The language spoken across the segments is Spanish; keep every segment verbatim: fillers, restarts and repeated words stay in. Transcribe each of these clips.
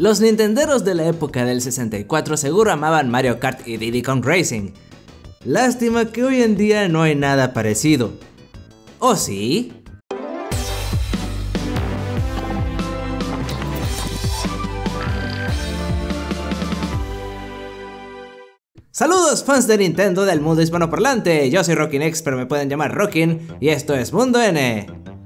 Los nintenderos de la época del sesenta y cuatro seguro amaban Mario Kart y Diddy Kong Racing. Lástima que hoy en día no hay nada parecido. ¿O sí? Saludos fans de Nintendo del mundo hispanoparlante, yo soy Rockin X, pero me pueden llamar Rockin, y esto es Mundo N.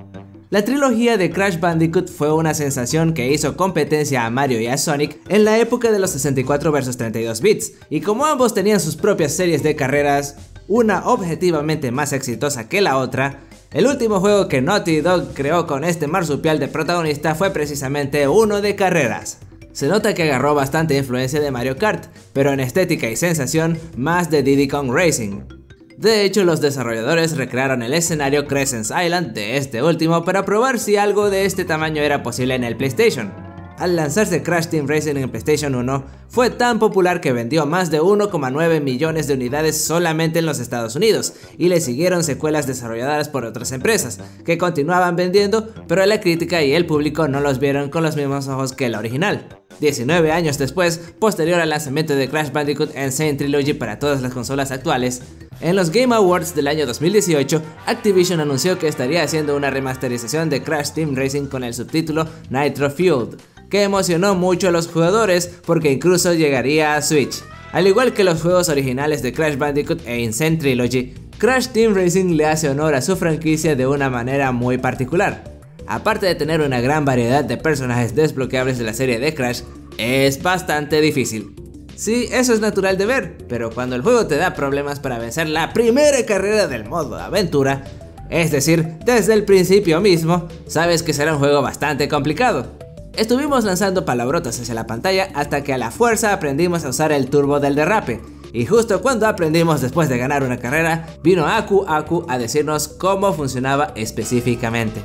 La trilogía de Crash Bandicoot fue una sensación que hizo competencia a Mario y a Sonic en la época de los sesenta y cuatro versus treinta y dos bits, y como ambos tenían sus propias series de carreras, una objetivamente más exitosa que la otra, el último juego que Naughty Dog creó con este marsupial de protagonista fue precisamente uno de carreras. Se nota que agarró bastante influencia de Mario Kart, pero en estética y sensación más de Diddy Kong Racing. De hecho, los desarrolladores recrearon el escenario Crescent Island de este último para probar si algo de este tamaño era posible en el PlayStation. Al lanzarse Crash Team Racing en PlayStation uno, fue tan popular que vendió más de uno coma nueve millones de unidades solamente en los Estados Unidos, y le siguieron secuelas desarrolladas por otras empresas, que continuaban vendiendo, pero la crítica y el público no los vieron con los mismos ojos que el original. diecinueve años después, posterior al lanzamiento de Crash Bandicoot N. Sane Trilogy para todas las consolas actuales, en los Game Awards del año dos mil dieciocho, Activision anunció que estaría haciendo una remasterización de Crash Team Racing con el subtítulo Nitro Fueled, que emocionó mucho a los jugadores porque incluso llegaría a Switch. Al igual que los juegos originales de Crash Bandicoot e Insane Trilogy, Crash Team Racing le hace honor a su franquicia de una manera muy particular. Aparte de tener una gran variedad de personajes desbloqueables de la serie de Crash, es bastante difícil. Sí, eso es natural de ver, pero cuando el juego te da problemas para vencer la primera carrera del modo aventura, es decir, desde el principio mismo, sabes que será un juego bastante complicado. Estuvimos lanzando palabrotas hacia la pantalla hasta que a la fuerza aprendimos a usar el turbo del derrape, y justo cuando aprendimos después de ganar una carrera, vino Aku Aku a decirnos cómo funcionaba específicamente.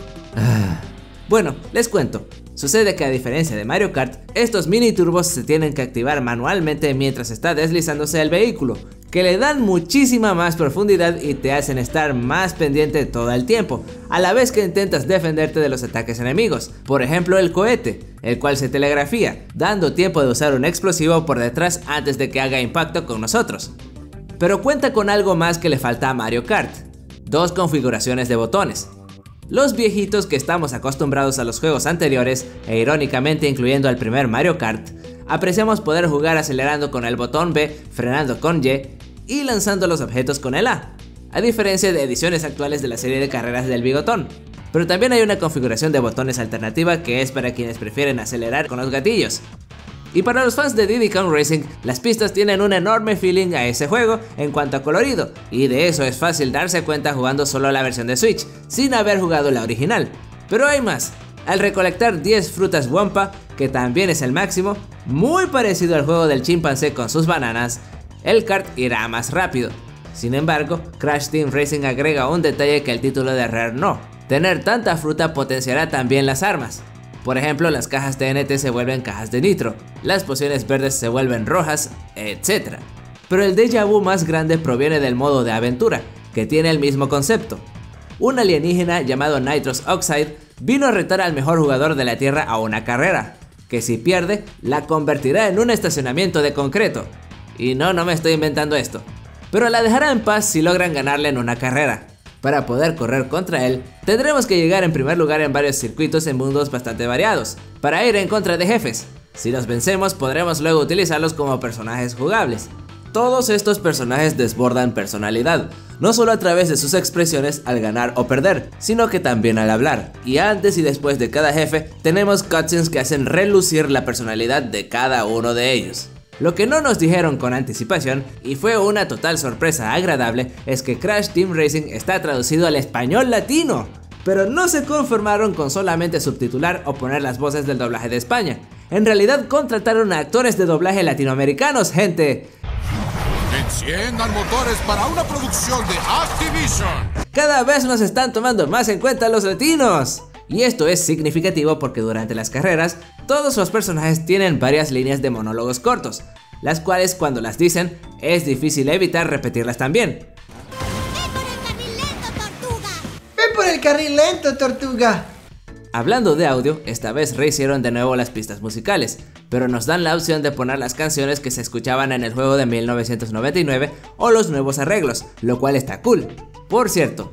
Bueno, les cuento. Sucede que a diferencia de Mario Kart, estos mini turbos se tienen que activar manualmente mientras está deslizándose el vehículo, que le dan muchísima más profundidad y te hacen estar más pendiente todo el tiempo, a la vez que intentas defenderte de los ataques enemigos, por ejemplo el cohete, el cual se telegrafía, dando tiempo de usar un explosivo por detrás antes de que haga impacto con nosotros. Pero cuenta con algo más que le falta a Mario Kart: dos configuraciones de botones. Los viejitos que estamos acostumbrados a los juegos anteriores, e irónicamente incluyendo al primer Mario Kart, apreciamos poder jugar acelerando con el botón B, frenando con Y y lanzando los objetos con el A, a diferencia de ediciones actuales de la serie de carreras del bigotón. Pero también hay una configuración de botones alternativa que es para quienes prefieren acelerar con los gatillos. Y para los fans de Diddy Kong Racing, las pistas tienen un enorme feeling a ese juego en cuanto a colorido, y de eso es fácil darse cuenta jugando solo la versión de Switch, sin haber jugado la original. Pero hay más. Al recolectar diez frutas Wumpa, que también es el máximo, muy parecido al juego del chimpancé con sus bananas, el kart irá más rápido. Sin embargo, Crash Team Racing agrega un detalle que el título de Rare no: tener tanta fruta potenciará también las armas. Por ejemplo, las cajas T N T se vuelven cajas de nitro, las pociones verdes se vuelven rojas, etcétera. Pero el déjà vu más grande proviene del modo de aventura, que tiene el mismo concepto. Un alienígena llamado Nitrous Oxide vino a retar al mejor jugador de la Tierra a una carrera, que si pierde, la convertirá en un estacionamiento de concreto. Y no, no me estoy inventando esto, pero la dejará en paz si logran ganarle en una carrera. Para poder correr contra él, tendremos que llegar en primer lugar en varios circuitos en mundos bastante variados, para ir en contra de jefes. Si los vencemos, podremos luego utilizarlos como personajes jugables. Todos estos personajes desbordan personalidad, no solo a través de sus expresiones al ganar o perder, sino que también al hablar. Y antes y después de cada jefe, tenemos cutscenes que hacen relucir la personalidad de cada uno de ellos. Lo que no nos dijeron con anticipación, y fue una total sorpresa agradable, es que Crash Team Racing está traducido al español latino. Pero no se conformaron con solamente subtitular o poner las voces del doblaje de España. En realidad contrataron a actores de doblaje latinoamericanos, gente. Enciendan motores para una producción de Activision. Cada vez nos están tomando más en cuenta los latinos. Y esto es significativo porque durante las carreras, todos los personajes tienen varias líneas de monólogos cortos, las cuales cuando las dicen, es difícil evitar repetirlas también. ¡Ven por el carril lento, tortuga! Hablando de audio, esta vez rehicieron de nuevo las pistas musicales, pero nos dan la opción de poner las canciones que se escuchaban en el juego de mil novecientos noventa y nueve o los nuevos arreglos, lo cual está cool. Por cierto,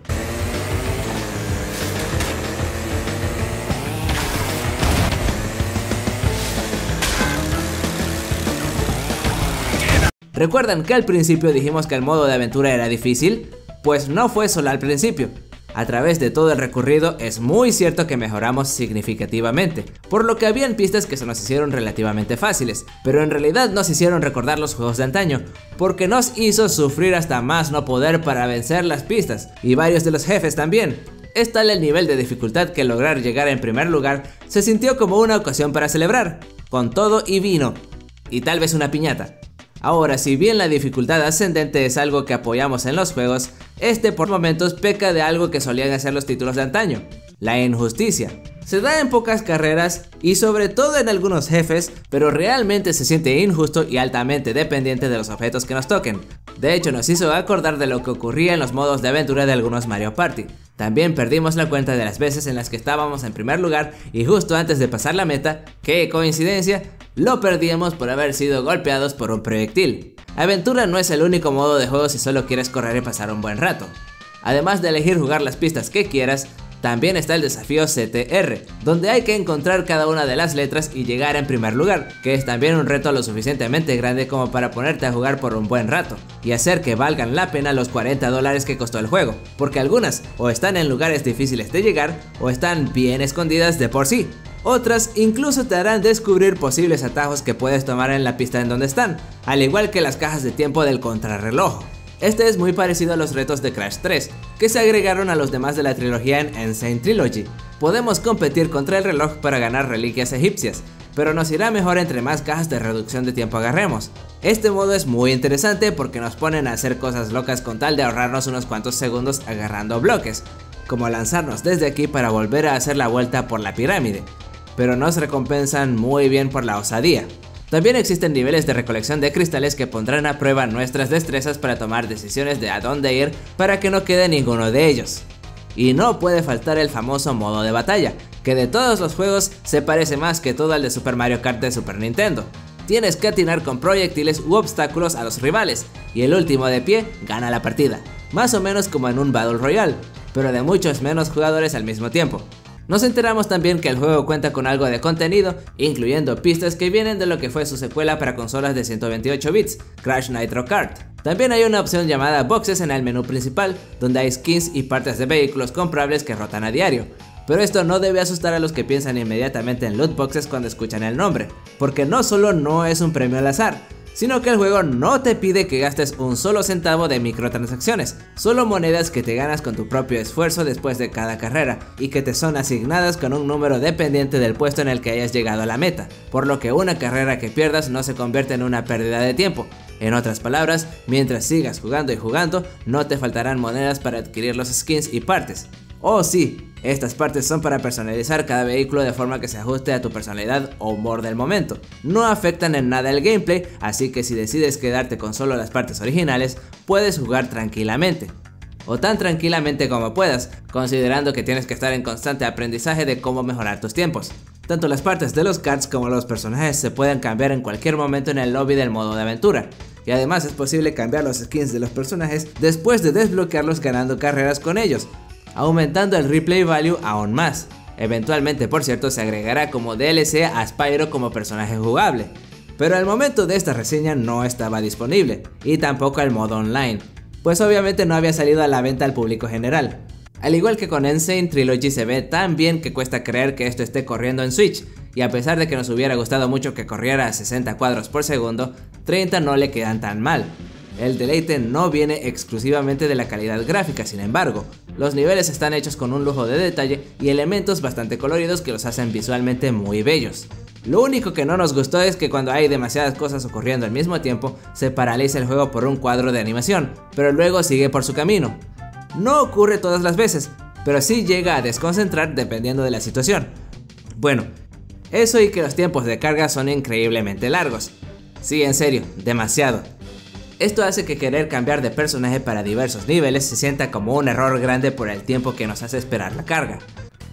¿recuerdan que al principio dijimos que el modo de aventura era difícil? Pues no fue solo al principio. A través de todo el recorrido es muy cierto que mejoramos significativamente, por lo que habían pistas que se nos hicieron relativamente fáciles, pero en realidad nos hicieron recordar los juegos de antaño, porque nos hizo sufrir hasta más no poder para vencer las pistas, y varios de los jefes también. Es tal el nivel de dificultad que lograr llegar en primer lugar se sintió como una ocasión para celebrar, con todo y vino, y tal vez una piñata. Ahora, si bien la dificultad ascendente es algo que apoyamos en los juegos, este por momentos peca de algo que solían hacer los títulos de antaño: la injusticia. Se da en pocas carreras y sobre todo en algunos jefes, pero realmente se siente injusto y altamente dependiente de los objetos que nos toquen. De hecho, nos hizo acordar de lo que ocurría en los modos de aventura de algunos Mario Party. También perdimos la cuenta de las veces en las que estábamos en primer lugar y justo antes de pasar la meta, ¡qué coincidencia!, lo perdíamos por haber sido golpeados por un proyectil. Aventura no es el único modo de juego si solo quieres correr y pasar un buen rato. Además de elegir jugar las pistas que quieras, también está el desafío C T R, donde hay que encontrar cada una de las letras y llegar en primer lugar, que es también un reto lo suficientemente grande como para ponerte a jugar por un buen rato, y hacer que valgan la pena los cuarenta dólares que costó el juego, porque algunas o están en lugares difíciles de llegar o están bien escondidas de por sí. Otras incluso te harán descubrir posibles atajos que puedes tomar en la pista en donde están, al igual que las cajas de tiempo del contrarreloj. Este es muy parecido a los retos de Crash tres, que se agregaron a los demás de la trilogía en Insane Trilogy. Podemos competir contra el reloj para ganar reliquias egipcias, pero nos irá mejor entre más cajas de reducción de tiempo agarremos. Este modo es muy interesante porque nos ponen a hacer cosas locas con tal de ahorrarnos unos cuantos segundos agarrando bloques, como lanzarnos desde aquí para volver a hacer la vuelta por la pirámide, pero nos recompensan muy bien por la osadía. También existen niveles de recolección de cristales que pondrán a prueba nuestras destrezas para tomar decisiones de a dónde ir para que no quede ninguno de ellos. Y no puede faltar el famoso modo de batalla, que de todos los juegos se parece más que todo al de Super Mario Kart de Super Nintendo. Tienes que atinar con proyectiles u obstáculos a los rivales, y el último de pie gana la partida, más o menos como en un Battle Royale, pero de muchos menos jugadores al mismo tiempo. Nos enteramos también que el juego cuenta con algo de contenido, incluyendo pistas que vienen de lo que fue su secuela para consolas de ciento veintiocho bits, Crash Nitro Kart. También hay una opción llamada Boxes en el menú principal, donde hay skins y partes de vehículos comprables que rotan a diario. Pero esto no debe asustar a los que piensan inmediatamente en loot boxes cuando escuchan el nombre, porque no solo no es un premio al azar, sino que el juego no te pide que gastes un solo centavo de microtransacciones, solo monedas que te ganas con tu propio esfuerzo después de cada carrera y que te son asignadas con un número dependiente del puesto en el que hayas llegado a la meta, por lo que una carrera que pierdas no se convierte en una pérdida de tiempo. En otras palabras, mientras sigas jugando y jugando, no te faltarán monedas para adquirir los skins y partes. Oh sí, estas partes son para personalizar cada vehículo de forma que se ajuste a tu personalidad o humor del momento. No afectan en nada el gameplay, así que si decides quedarte con solo las partes originales, puedes jugar tranquilamente. O tan tranquilamente como puedas, considerando que tienes que estar en constante aprendizaje de cómo mejorar tus tiempos. Tanto las partes de los karts como los personajes se pueden cambiar en cualquier momento en el lobby del modo de aventura. Y además es posible cambiar los skins de los personajes después de desbloquearlos ganando carreras con ellos, aumentando el replay value aún más. Eventualmente, por cierto, se agregará como D L C a Spyro como personaje jugable, pero al momento de esta reseña no estaba disponible, y tampoco el modo online, pues obviamente no había salido a la venta al público general. Al igual que con Insane Trilogy se ve tan bien que cuesta creer que esto esté corriendo en Switch, y a pesar de que nos hubiera gustado mucho que corriera a sesenta cuadros por segundo, treinta no le quedan tan mal. El deleite no viene exclusivamente de la calidad gráfica, sin embargo, los niveles están hechos con un lujo de detalle y elementos bastante coloridos que los hacen visualmente muy bellos. Lo único que no nos gustó es que cuando hay demasiadas cosas ocurriendo al mismo tiempo, se paraliza el juego por un cuadro de animación, pero luego sigue por su camino. No ocurre todas las veces, pero sí llega a desconcentrar dependiendo de la situación. Bueno, eso y que los tiempos de carga son increíblemente largos. Sí, en serio, demasiado. Esto hace que querer cambiar de personaje para diversos niveles se sienta como un error grande por el tiempo que nos hace esperar la carga.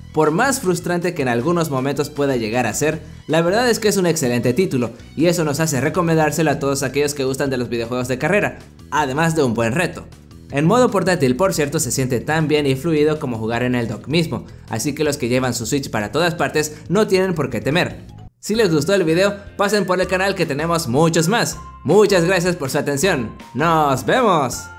Por más frustrante que en algunos momentos pueda llegar a ser, la verdad es que es un excelente título, y eso nos hace recomendárselo a todos aquellos que gustan de los videojuegos de carrera, además de un buen reto. En modo portátil, por cierto, se siente tan bien y fluido como jugar en el dock mismo, así que los que llevan su Switch para todas partes no tienen por qué temer. Si les gustó el video, pasen por el canal que tenemos muchos más. Muchas gracias por su atención. ¡Nos vemos!